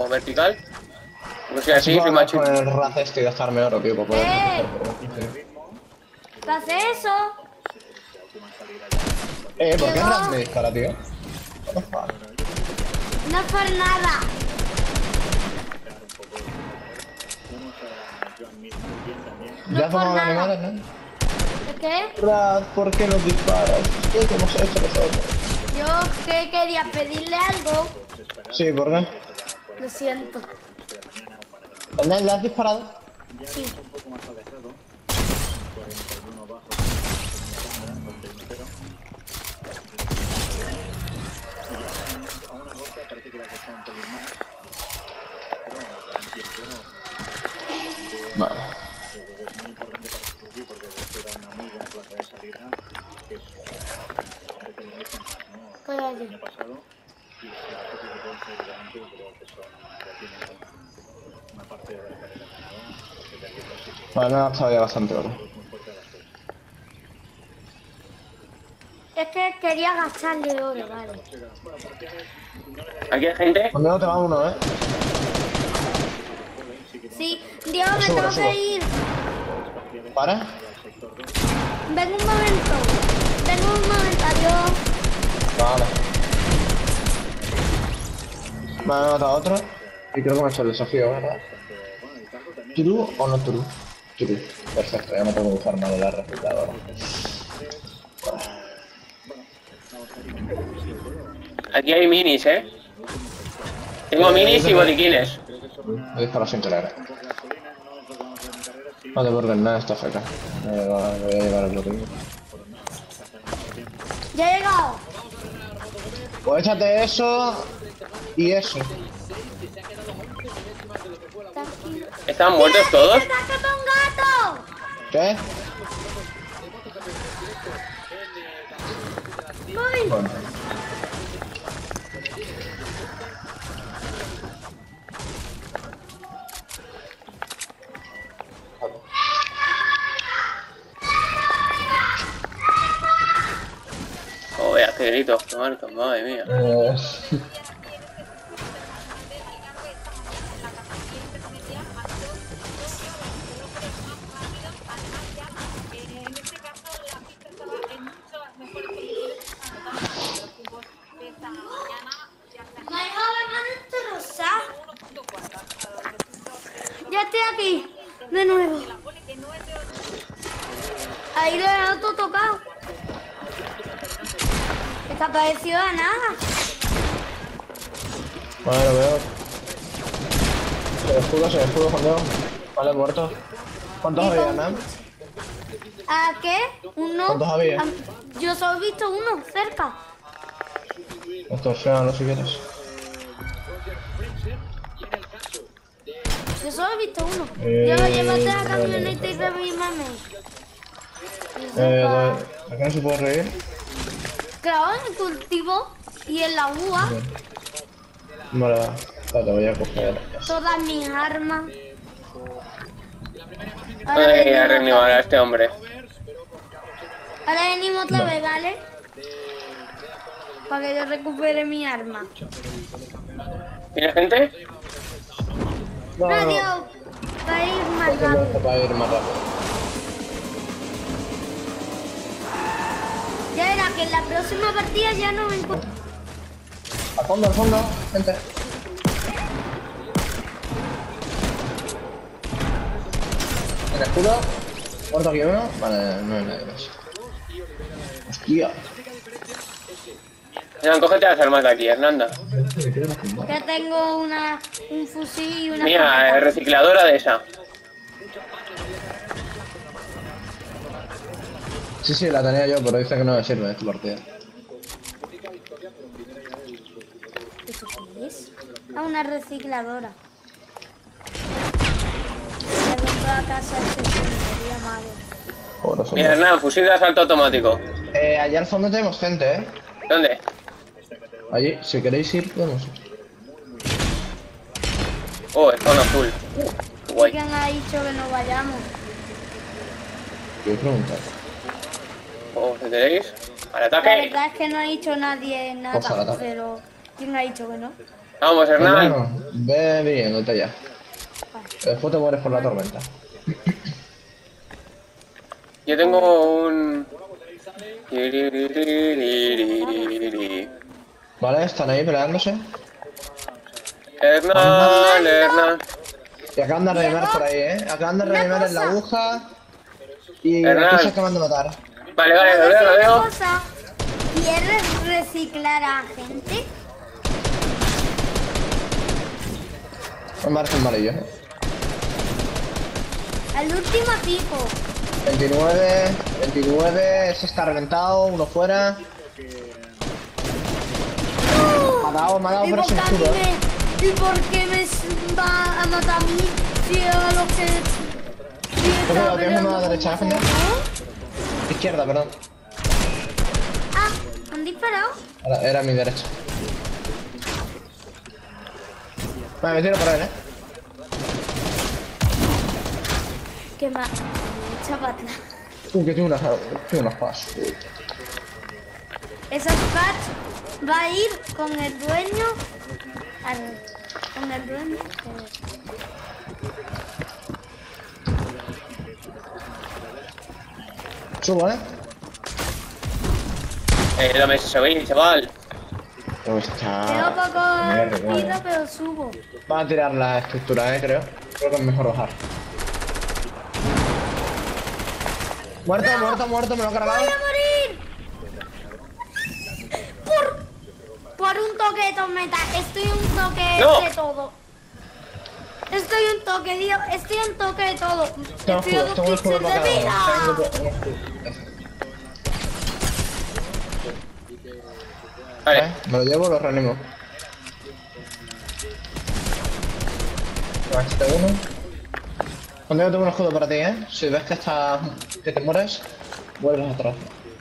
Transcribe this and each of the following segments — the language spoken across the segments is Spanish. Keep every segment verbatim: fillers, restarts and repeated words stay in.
o vertical. Pues si así, soy macho. Con el raz este y dejarme oro, tío, para poder... ¡Eh! ¿Qué hace eso? Eh, ¿por qué Llegó. raz me dispara, tío? What the fuck? No es por nada. No Ya es por tomamos nada. animales, ¿no? ¿De qué? Raz, ¿por qué nos disparas? ¿Qué te hemos hecho nosotros? Yo que quería pedirle algo. Sí, ¿por qué? Lo siento. ¿Dónde le has disparado? Sí. Vale. Pues allí. Vale, me ha gastado ya bastante oro. Es que quería gastarle oro, vale. ¿Aquí hay gente? Conmigo te va uno, ¿eh? Sí, Dios, me Subo, tengo subo. que ir. ¿Para? Ven un momento. Ven un momento, adiós. Vale. Me ha matado otro. Y creo que me ha hecho el desafío, ¿verdad? ¿True o no true? True. Perfecto, ya no tengo que usar mal la refrigeradora. Aquí hay minis, eh. Tengo minis y botiquines. Me disparo sin querer. Vale, porque nada está feca. Me voy a llevar el bloqueo. Ya he llegado. Pues échate eso y eso. Está aquí. ¿Están muertos todos? ¡Me ataca con gato! ¿Qué? ¡Uy! Bueno. Oh, vea, qué gritos, qué marcas, madre mía. Eh... Me ha dejado la mano destrozada. Ya estoy aquí. De nuevo. Ahí lo he dejado todo tocado. Desapareció de nada. Vale, lo veo. Se escudo, se escudo, Juan Diego. Vale, muerto. ¿Cuántos Y había, con- Nan? ¿A qué? Uno. ¿Cuántos había? Am- Yo solo he visto uno cerca. Extorsionalo si quieres. Yo solo he visto uno. Eh, Yo llévate la vale, camioneta y vale. revímame. Eh, ¿a qué no se puede reír? Claro, en el cultivo y en la U A, Vale, va. Vale, te voy a coger. todas mis armas. Ahora Ay, a venimos, reanimar otra a vez. este hombre. Ahora venimos otra No. vez, ¿vale? Para que yo recupere mi arma. ¿Tiene gente? No, no, no. Radio, para ir más Porque no rápido. está para ir más rápido. Ya era que en la próxima partida ya no me encuentro. Al fondo, al fondo, gente. El escudo. Muerto aquí uno. Vale, no hay nadie más. Hostia. Hernán, cógete las armas de aquí, Hernanda. Ya tengo una, un fusil y una Mira, eh, escopeta. recicladora de esa. Sí, sí, la tenía yo, pero dice que no me sirve esta partida. ¿Esto qué es? Ah, una recicladora. Me rompo la casa de sería malo. Ahora son Mira, dos. Hernán, fusil de asalto automático. Eh, allá al fondo tenemos gente, eh. ¿Dónde? Allí, si queréis ir, podemos ir. Oh, es zona full. Guay. ¿Quién ha dicho que no vayamos? Quiero preguntar. Oh, ¿qué queréis? ¡Al La ataque! verdad es que no ha dicho nadie Pues al nada, ataque. pero ¿quién ha dicho que no? Vamos, Hernán. Hermano, ve viniéndote ya. Después te mueres por la tormenta. Yo tengo un... Vale, están ahí peleándose. Hernán, Hernán. Y acaban de reanimar por ahí, eh. Acaban de reanimar en la aguja. Y Hernán. aquí se acaban de matar. Vale, vale, lo veo, lo veo. Cosa, ¿quieres reciclar a gente? Me parece amarillo, eh. Al último tipo. veintinueve, veintinueve, ese está reventado, uno fuera. Me ha dado, me ha dado ¿Y por por ese qué a mí escudo. me- ¿Y por qué me s- va a matar a mí? Si a lo que... Si está Cuidado, tienes peleando una con derecha, vosotros. Izquierda, perdón. Ah, ¿han disparado? Era, era mi derecha. Vale, me tiro por él, eh. Que me echa para atrás. Uh, que tiene unas, tiene unas pas. Esa patch va a ir con el dueño. Al, con el dueño. Subo, eh. Eh, dame ese subir, chaval. No Tengo está. poco vida, pero subo. Van a tirar la estructura, eh, creo. Creo que es mejor bajar. Muerto, muerto, muerto, me lo he cargado. ¡Voy a morir! Por, por un toque de tormenta. Estoy un toque ¡No! de todo. Estoy un toque, Dios. Estoy un toque de todo. Tengo Estoy a escudo, dos tengo escudo píxeles para de cada uno. vida. Tengo escudo. Vale. Eh, me lo llevo, lo reanimo. H T uno. Cuando yo tengo un escudo para ti, eh. Si ves que está. que te mueres, vuelves atrás.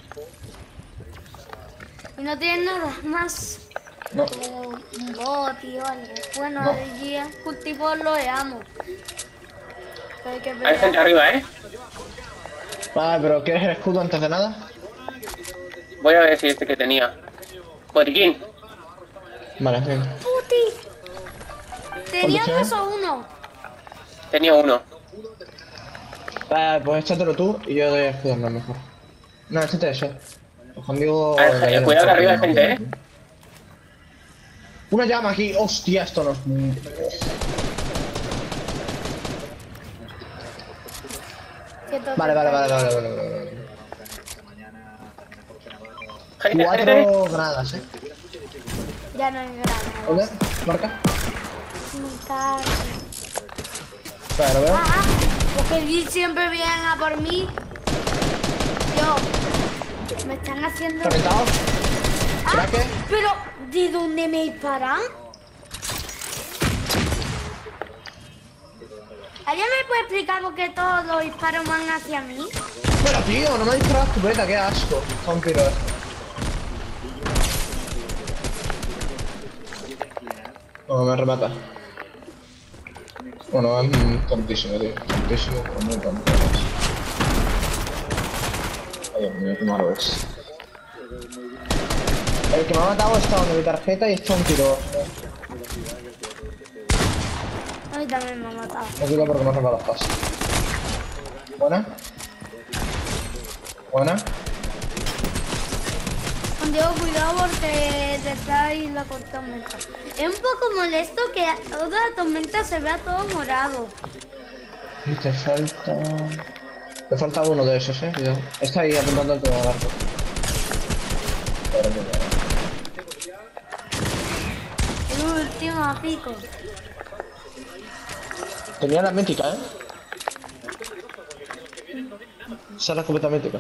Y no tienen nada más. No. Como un bot y algo. Bueno, No. allí en cultivo lo amo. Pero hay que Hay gente pelear. arriba, eh. Vale, pero ¿quieres el escudo antes de nada? Voy a ver si este que tenía. Botiquín. Vale, bien. Puti. ¿Tenía ¿Cuántos dos o uno? Tenía uno. Vale, pues échatelo tú y yo doy el escudo no, mejor. No, échate ese. Pues conmigo. A ver, eh, cuidado que arriba hay gente, eh. Una llama aquí, hostia, esto no es. Siento Vale, vale, que- vale, vale, vale, vale, vale. Gente, gente. Cuatro granadas, eh. Ya no hay granadas. ¿Dónde? Marca. Me cago. Vale, lo veo. Ah, ah, porque Bill siempre vienen a por mí. Yo, me están haciendo... Reventado. Ah, Craque. pero ¿de dónde me disparan? ¿Alguien me puede explicar por qué todos los disparos van hacia mí? Pero tío, no me disparas escopeta, qué asco. Está un tiro. No, me remata. Bueno, es mm, tontísimo, tío. Tontísimo, pero muy tonto. Ay, Dios mío, qué malo es. El que me ha matado está donde mi tarjeta y está un tiro. A mí también me ha matado. No quiero porque no rompa las pasas. Buena. Buena. Diego, cuidado porque detrás hay la tormenta. Es un poco molesto que toda la tormenta se vea todo morado. Y te falta... Te falta uno de esos, eh. Cuidado. Está ahí apuntando el tema arco. El último pico. Tenía la mítica, eh. Esa es la escopeta mítica.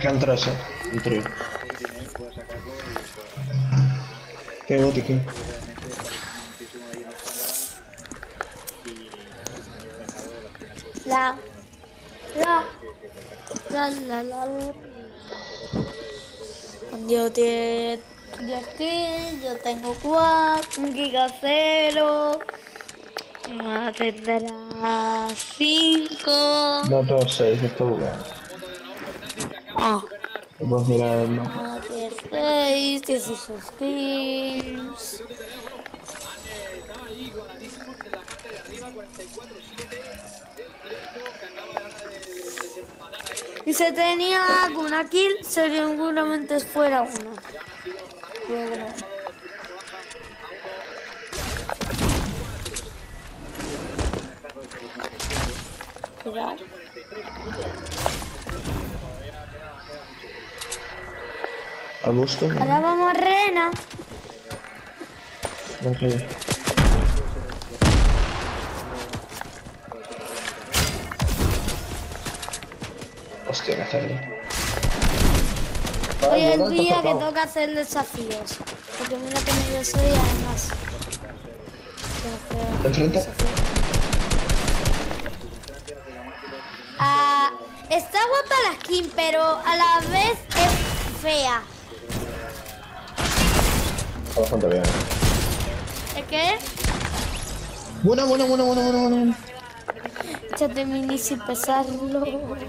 quedan tres, eh. Un trío. Qué botiquín. La, la, la, la, la, la. Yo, te, yo estoy, yo tengo cuatro, un giga cero, una tendrá cinco. No, todos seis, esto bueno. Ah, Puedes mirar el mapa. una dieciséis, dieciséis kills. Y si tenía alguna kill, seguramente fuera una. Luego no. Cuidado. Al busco. ¿No? Ahora vamos a Rena. No sé. Hostia, qué hacerle. Hoy es el día que toca hacer desafíos. Porque mira que me soy además. ¿De enfrente? Ah, está guapa la skin, pero a la vez es fea. Está bastante bien. ¿Es qué? Buena, buena, buena, buena, buena, buena. Échate mini sin pesarlo.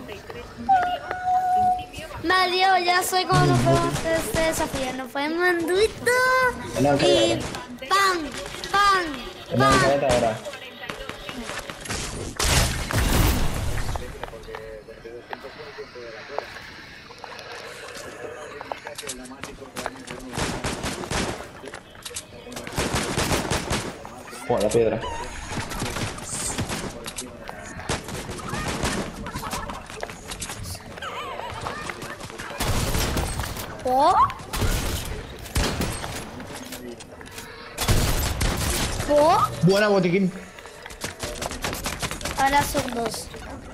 Mario, ya soy como nos podemos hacer este desafío. Nos podemos manduito No, y ¡pam! ¡pam! Una ¡pam! caneta ahora. Buah, la piedra. ¿Oh? ¿Oh? Buena, botiquín. Ahora son dos.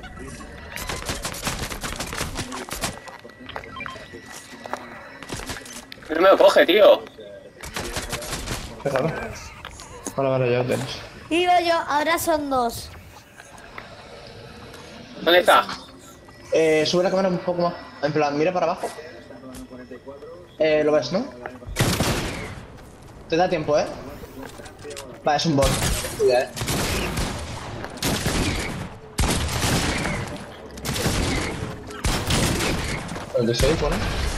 No me lo coge, tío. Déjalo. Vale, vale, ya lo tienes. Digo yo, ahora son dos. ¿Dónde está? Eh, sube la cámara un poco más. En plan, mira para abajo. Eh, lo ves, ¿no? Te da tiempo, ¿eh? Vale, es un bot. Cuida, eh. cuarenta y seis, bueno.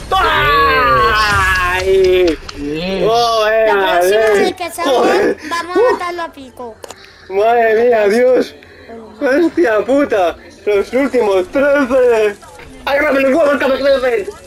¡Ay! ¡Oh, La era, próxima eh! vez que salga, vamos a matarlo a pico. ¡Madre mía, Dios! ¡Hostia puta! ¡Los últimos trece! ¡Agárrame los huevos, cabezón!